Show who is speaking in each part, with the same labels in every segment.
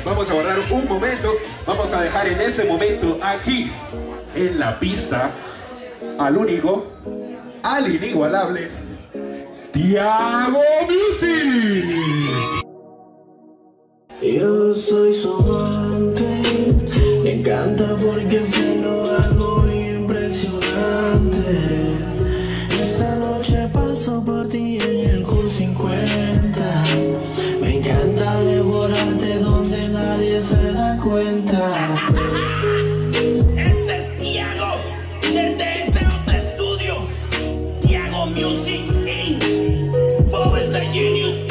Speaker 1: Vamos a guardar un momento. Vamos a dejar en este momento aquí en la pista al único, al inigualable Tiago Music.
Speaker 2: Yo soy su amante, me encanta porque se lo hago impresionante. Esta noche paso por ti en el Q50. Me encanta devorarte donde nadie se da cuenta.
Speaker 3: Este es Tiago, desde este otro estudio. Tiago Music Inc. Bob is the genius.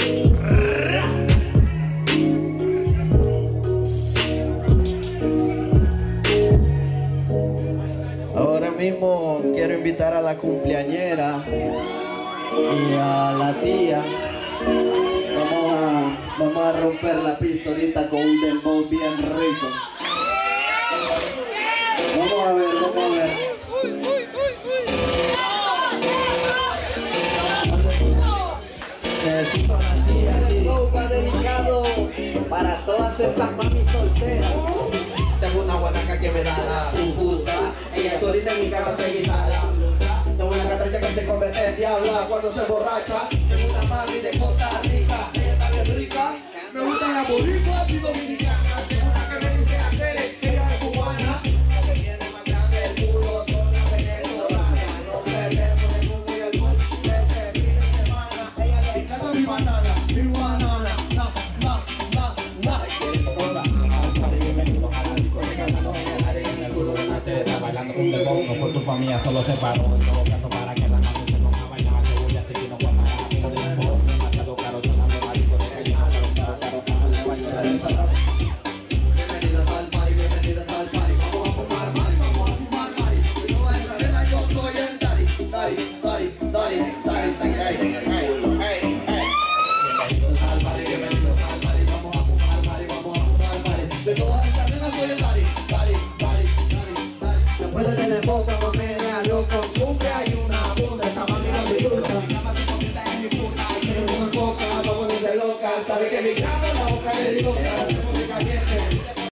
Speaker 2: Ahora mismo quiero invitar a la cumpleañera y a la tía. Vamos a romper la pista ahorita con un dembow bien rico. Vamos a ver. Necesito a la tía. El dembow va dedicado para todas estas mami solteras. Tengo una guanaca que me da la pupusa. Ella solita en mi cama se guisa la blusa. Tengo una catracha que se convierte en diabla cuando se emborracha. Tengo una mami de Costa Rica, ella está bien rica. Me gustan las boricuas y dominicanas. Tengo una que me dice hacer, ella es cubana. La que tiene más grande el culo son las venezolanas. No perdemos el mundo y el gol de este fin de semana. Ella le encanta mi banana, mi banana.
Speaker 4: Bailando con dembow, no por tu familia, solo se paró. Provocando para que la mano se ponga a bailar. Yo voy a seguir, no voy a parar. Pero de dembow, demasiado caro, sonando marico de calle.
Speaker 2: Bienvenidas al party, bienvenidas al party. Vamos a fumar mari, vamos a fumar mari. Yo en la arena, yo soy el daddy. Bienvenidos al party, vamos a fumar mari, vamos a fumar mari. De todas estas nenas soy el daddy. Después de tener poca comedia, yo con cumbia y una bunda. Esta mami no disfruta. Mi cama se convierte en mi puta. Quiero una coca, vamos a ponerse loca. Sabe que mi cama en la boca le digo.